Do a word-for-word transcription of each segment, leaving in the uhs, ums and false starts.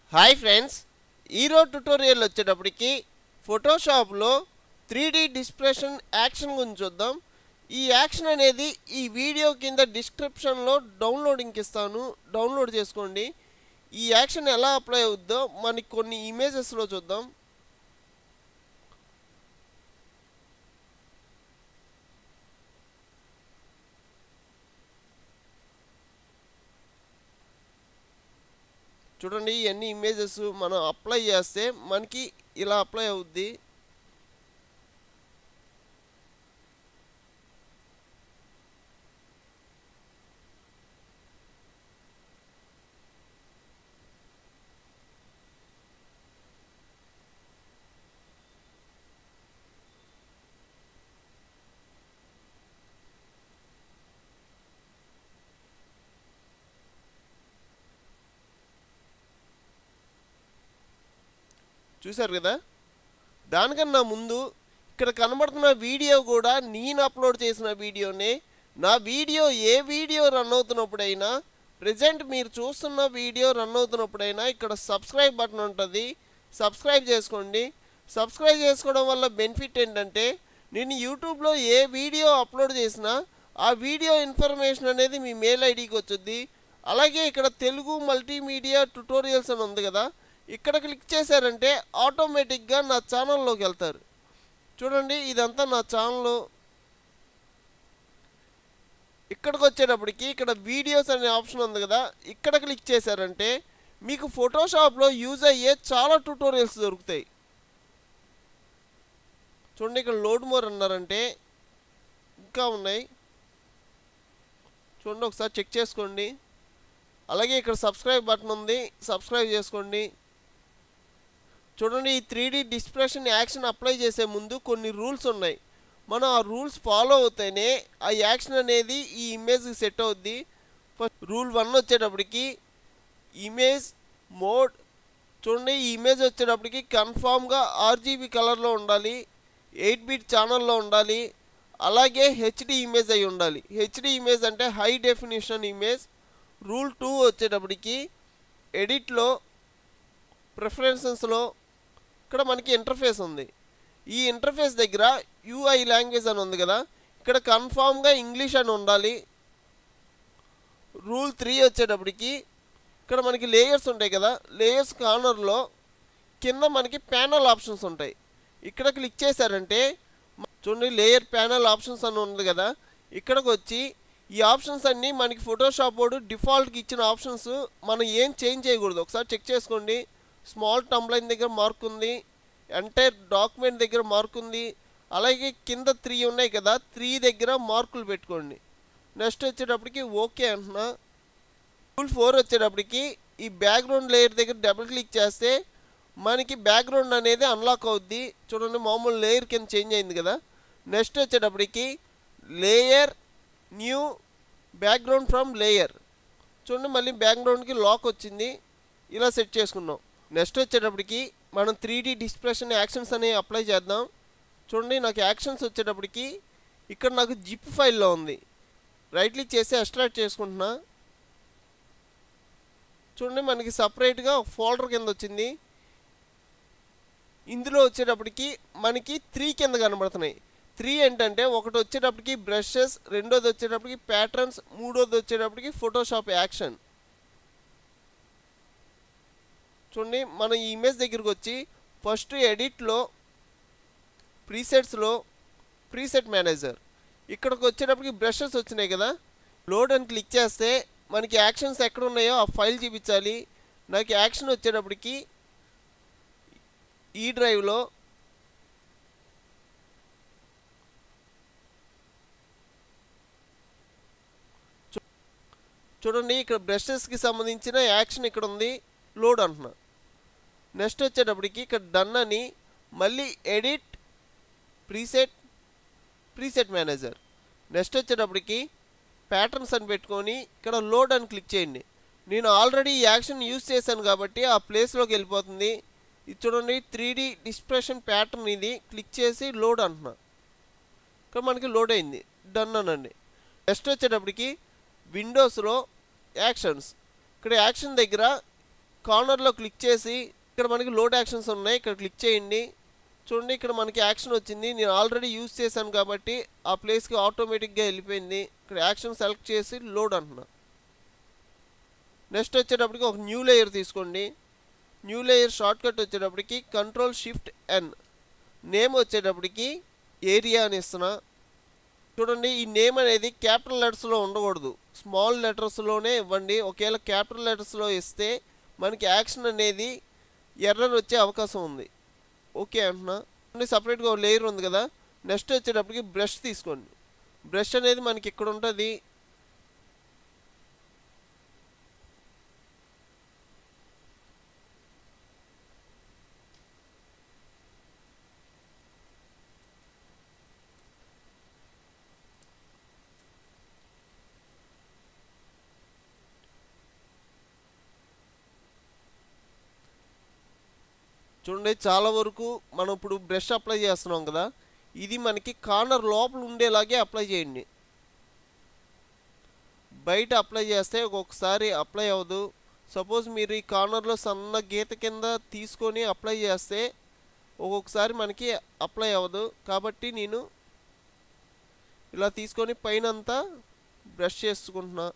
Hi friends, ఈరోజు tutorial వచ్చేటప్పటికి ఫోటోషాప్లో త్రీ డి డిస్ప్రెషన్ యాక్షన్ గురించి చూద్దాం. ఈ యాక్షన్ అనేది ఈ వీడియో కింద డిస్క్రిప్షన్లో డౌన్లోడింగ్కి ఇస్తాను, డౌన్లోడ్ చేసుకోండి. ఈ యాక్షన్ ఎలా అప్లై అవుద్దో మనకి కొన్ని ఇమేజెస్లో చూద్దాం. చూడండి, ఇవన్నీ ఇమేజెస్ మనం అప్లై చేస్తే మనకి ఇలా అప్లై అవుద్ది. చూసారు కదా, దానికన్నా ముందు ఇక్కడ కనబడుతున్న వీడియో కూడా నేను అప్లోడ్ చేసిన వీడియోనే. నా వీడియో ఏ వీడియో రన్ అవుతున్నప్పుడైనా, ప్రజెంట్ మీరు చూస్తున్న వీడియో రన్ అవుతున్నప్పుడైనా ఇక్కడ సబ్స్క్రైబ్ బటన్ ఉంటుంది, సబ్స్క్రైబ్ చేసుకోండి. సబ్స్క్రైబ్ చేసుకోవడం వల్ల బెనిఫిట్ ఏంటంటే, నేను యూట్యూబ్లో ఏ వీడియో అప్లోడ్ చేసినా ఆ వీడియో ఇన్ఫర్మేషన్ అనేది మీ మెయిల్ ఐడికి వచ్చుద్ది. అలాగే ఇక్కడ తెలుగు మల్టీమీడియా ట్యుటోరియల్స్ అని ఉంది కదా, ఇక్కడ క్లిక్ చేశారంటే ఆటోమేటిక్గా నా ఛానల్లోకి వెళ్తారు. చూడండి, ఇదంతా నా ఛానల్. ఇక్కడికి వచ్చేటప్పటికి ఇక్కడ వీడియోస్ అనే ఆప్షన్ ఉంది కదా, ఇక్కడ క్లిక్ చేశారంటే మీకు ఫోటోషాప్లో యూజ్ అయ్యే చాలా ట్యుటోరియల్స్ దొరుకుతాయి. చూడండి, ఇక్కడ లోడ్ మోర్ అన్నారంటే ఇంకా ఉన్నాయి. చూడండి, ఒకసారి చెక్ చేసుకోండి. అలాగే ఇక్కడ సబ్స్క్రైబ్ బటన్ ఉంది, సబ్స్క్రైబ్ చేసుకోండి. చూడండి, ఈ three D dispersion action apply చేసే ముందు కొన్ని రూల్స్ ఉన్నాయి. మనం ఆ రూల్స్ ఫాలో అవుతేనే ఆ యాక్షన్ అనేది ఈ ఇమేజ్కి సెట్ అవుద్ది. ఫస్ట్ రూల్ వన్ వచ్చేటప్పటికి ఇమేజ్ మోడ్. చూడండి, ఈ ఇమేజ్ వచ్చేటప్పటికి కన్ఫామ్గా ఆర్జీబీ కలర్లో ఉండాలి, ఎయిట్ బిట్ ఛానల్లో ఉండాలి, అలాగే హెచ్డి ఇమేజ్ అయి ఉండాలి. హెచ్డి ఇమేజ్ అంటే high definition image. Rule two వచ్చేటప్పటికి ఎడిట్లో ప్రిఫరెన్సెస్లో ఇక్కడ మనకి ఇంటర్ఫేస్ ఉంది. ఈ ఇంటర్ఫేస్ దగ్గర యూఐ లాంగ్వేజ్ అని ఉంది కదా, ఇక్కడ కన్ఫామ్గా ఇంగ్లీష్ అని ఉండాలి. రూల్ త్రీ వచ్చేటప్పటికి ఇక్కడ మనకి లేయర్స్ ఉంటాయి కదా, లేయర్స్ కార్నర్లో కింద మనకి ప్యానల్ ఆప్షన్స్ ఉంటాయి. ఇక్కడ క్లిక్ చేశారంటే చూడండి, లేయర్ ప్యానల్ ఆప్షన్స్ అని ఉంది కదా, ఇక్కడికి వచ్చి ఈ ఆప్షన్స్ అన్నీ మనకి ఫోటోషాప్ బోర్డు డిఫాల్ట్కి ఇచ్చిన ఆప్షన్స్, మనం ఏం చేంజ్ చేయకూడదు. ఒకసారి చెక్ చేసుకోండి. స్మాల్ టంబ్లైన్ దగ్గర మార్క్ ఉంది, ఎంటైర్ డాక్యుమెంట్ దగ్గర మార్క్ ఉంది, అలాగే కింద త్రీ ఉన్నాయి కదా, త్రీ దగ్గర మార్కులు పెట్టుకోండి. నెక్స్ట్ వచ్చేటప్పటికి ఓకే అంటున్నా. రూల్ ఫోర్ వచ్చేటప్పటికి ఈ బ్యాక్గ్రౌండ్ లేయర్ దగ్గర డబుల్ క్లిక్ చేస్తే మనకి బ్యాక్గ్రౌండ్ అనేది అన్లాక్ అవుద్ది. చూడండి, మామూలు లేయర్ కింద చేంజ్ అయింది కదా. నెక్స్ట్ వచ్చేటప్పటికి layer new background from layer. చూడండి, మళ్ళీ బ్యాక్గ్రౌండ్కి లాక్ వచ్చింది. ఇలా సెట్ చేసుకున్నాం. నెక్స్ట్ వచ్చేటప్పటికి మనం త్రీ డి డిస్ప్రెషన్ యాక్షన్స్ అనేవి అప్లై చేద్దాం. చూడండి, నాకు యాక్షన్స్ వచ్చేటప్పటికి ఇక్కడ నాకు జిప్ ఫైల్లో ఉంది. రైట్ క్లిక్ చేసి ఎక్స్ట్రాక్ట్ చేసుకుంటున్నా. చూడండి, మనకి సపరేట్గా ఫోల్డర్ కింద వచ్చింది. ఇందులో వచ్చేటప్పటికి మనకి త్రీ కింద కనబడుతున్నాయి. త్రీ ఏంటంటే, ఒకటి వచ్చేటప్పటికి బ్రషెస్, రెండోది వచ్చేటప్పటికి ప్యాటర్న్స్, మూడోది వచ్చేటప్పటికి ఫోటోషాప్ యాక్షన్. చూడండి, మనం ఈ ఇమేజ్ దగ్గరికి వచ్చి ఫస్ట్ ఎడిట్లో ప్రీసెట్స్లో ప్రీసెట్ మేనేజర్, ఇక్కడికి వచ్చేటప్పటికి బ్రషెస్ వచ్చినాయి కదా, లోడ్ అని క్లిక్ చేస్తే మనకి యాక్షన్స్ ఎక్కడ ఉన్నాయో ఆ ఫైల్ చూపించాలి. నాకు యాక్షన్ వచ్చేటప్పటికి ఈ డ్రైవ్లో చూడండి, ఇక్కడ బ్రషెస్కి సంబంధించిన యాక్షన్ ఇక్కడ ఉంది, లోడ్ అంటున్నా. నెక్స్ట్ వచ్చేటప్పటికి ఇక్కడ డన్ అని, మళ్ళీ edit preset preset manager. Next వచ్చేటప్పటికి ప్యాటర్న్స్ అని పెట్టుకొని ఇక్కడ లోడ్ అని క్లిక్ చేయండి. నేను ఆల్రెడీ ఈ యాక్షన్ యూజ్ చేశాను కాబట్టి ఆ ప్లేస్లోకి వెళ్ళిపోతుంది. ఇది చూడండి, త్రీ డి డిస్ప్రెషన్ ప్యాటర్న్ ఇది. క్లిక్ చేసి లోడ్ అంటున్నా. ఇక్కడ మనకి లోడ్ అయింది, డన్ అనండి. నెక్స్ట్ వచ్చేటప్పటికి విండోస్లో యాక్షన్స్, ఇక్కడ యాక్షన్ దగ్గర కార్నర్లో క్లిక్ చేసి ఇక్కడ మనకి లోడ్ యాక్షన్స్ ఉన్నాయి, ఇక్కడ క్లిక్ చేయండి. చూడండి ఇక్కడ మనకి యాక్షన్ వచ్చింది. నేను ఆల్రెడీ యూజ్ చేశాను కాబట్టి ఆ ప్లేస్కి ఆటోమేటిక్గా వెళ్ళిపోయింది. ఇక్కడ యాక్షన్ సెలెక్ట్ చేసి లోడ్ అంటున్నా. నెక్స్ట్ వచ్చేటప్పటికి ఒక న్యూ లేయర్ తీసుకోండి. న్యూ లేయర్ షార్ట్ కట్ వచ్చేటప్పటికి కంట్రోల్ షిఫ్ట్ ఎన్. నేమ్ వచ్చేటప్పటికి ఏరియా అని ఇస్తున్నా. చూడండి ఈ నేమ్ అనేది క్యాపిటల్ లెటర్స్లో ఉండకూడదు, స్మాల్ లెటర్స్లోనే ఇవ్వండి. ఒకవేళ క్యాపిటల్ లెటర్స్లో ఇస్తే మనకి యాక్షన్ అనేది ఎర్రర్ వచ్చే అవకాశం ఉంది. ఓకే అంటున్నా. సపరేట్గా ఒక లేయర్ ఉంది కదా. నెక్స్ట్ వచ్చేటప్పటికి బ్రష్ తీసుకోండి. బ్రష్ అనేది మనకి ఇక్కడ ఉంటుంది. చూడండి చాలా వరకు మనం ఇప్పుడు బ్రష్ అప్లై చేస్తున్నాం కదా, ఇది మనకి కార్నర్ లోపల ఉండేలాగే అప్లై చేయండి. బయట అప్లై చేస్తే ఒక్కొక్కసారి అప్లై అవ్వదు. సపోజ్ మీరు ఈ కార్నర్లో సన్న గీత కింద తీసుకొని అప్లై చేస్తే ఒక్కొక్కసారి మనకి అప్లై అవ్వదు. కాబట్టి నేను ఇలా తీసుకొని పైన అంతా బ్రష్ చేసుకుంటున్నా.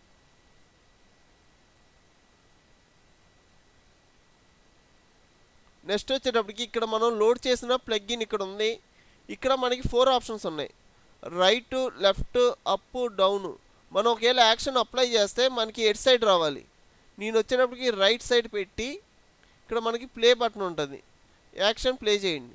నెక్స్ట్ వచ్చేటప్పటికి ఇక్కడ మనం లోడ్ చేసిన ప్లగ్ఇన్ ఇక్కడ ఉంది. ఇక్కడ మనకి ఫోర్ ఆప్షన్స్ ఉన్నాయి, రైట్, లెఫ్ట్, అప్, డౌన్. మనం ఒకవేళ యాక్షన్ అప్లై చేస్తే మనకి ఎడ్ సైడ్ రావాలి. నేను వచ్చేటప్పటికి రైట్ సైడ్ పెట్టి ఇక్కడ మనకి ప్లే బటన్ ఉంటుంది, యాక్షన్ ప్లే చేయండి.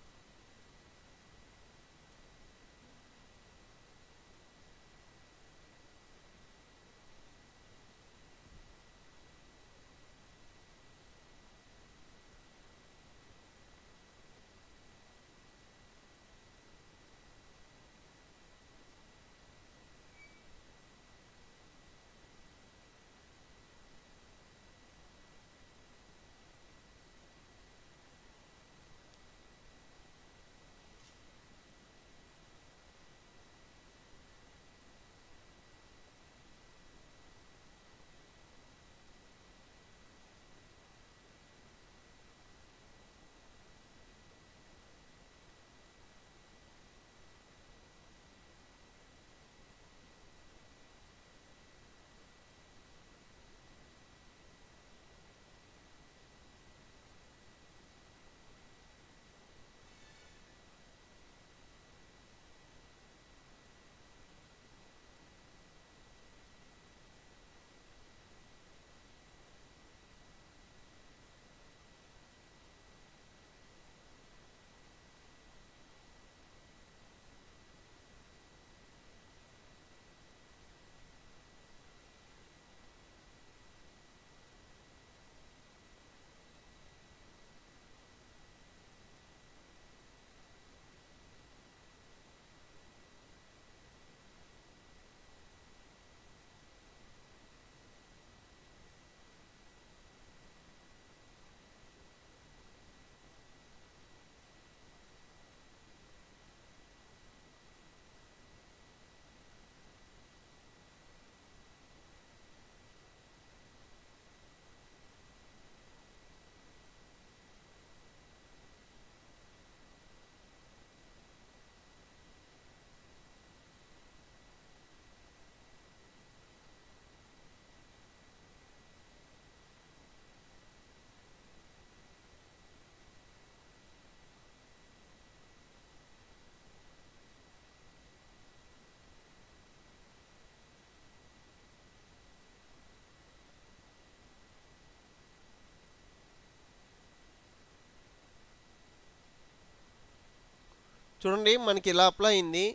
చూడండి మనకి ఇలా అప్లై అయింది.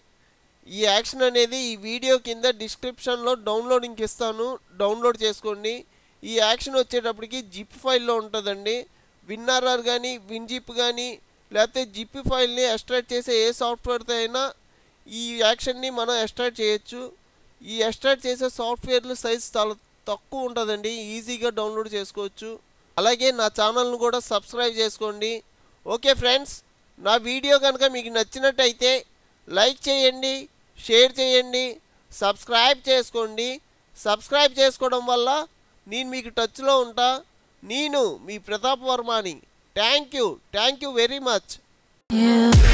ఈ యాక్షన్ అనేది ఈ వీడియో కింద డిస్క్రిప్షన్లో డౌన్లోడింగ్కి ఇస్తాను, డౌన్లోడ్ చేసుకోండి. ఈ యాక్షన్ వచ్చేటప్పటికి జిప్ ఫైల్లో ఉంటుందండి. విన్ఆర్ఆర్ కానీ విన్జిప్ కానీ లేకపోతే జిప్ ఫైల్ని ఎక్స్ట్రాక్ట్ చేసే ఏ సాఫ్ట్వేర్తో అయినా ఈ యాక్షన్ని మనం ఎక్స్ట్రాక్ట్ చేయొచ్చు. ఈ ఎక్స్ట్రాక్ట్ చేసే సాఫ్ట్వేర్లు సైజ్ చాలా తక్కువ ఉంటుందండి, ఈజీగా డౌన్లోడ్ చేసుకోవచ్చు. అలాగే నా ఛానల్ను కూడా సబ్స్క్రైబ్ చేసుకోండి. ఓకే ఫ్రెండ్స్, నా వీడియో కనుక మీకు నచ్చినట్టయితే లైక్ చేయండి, షేర్ చేయండి, సబ్స్క్రైబ్ చేసుకోండి. సబ్స్క్రైబ్ చేసుకోవడం వల్ల నేను మీకు టచ్లో ఉంటా. నేను మీ ప్రతాప్ వర్మని. Thank you thank you very much. You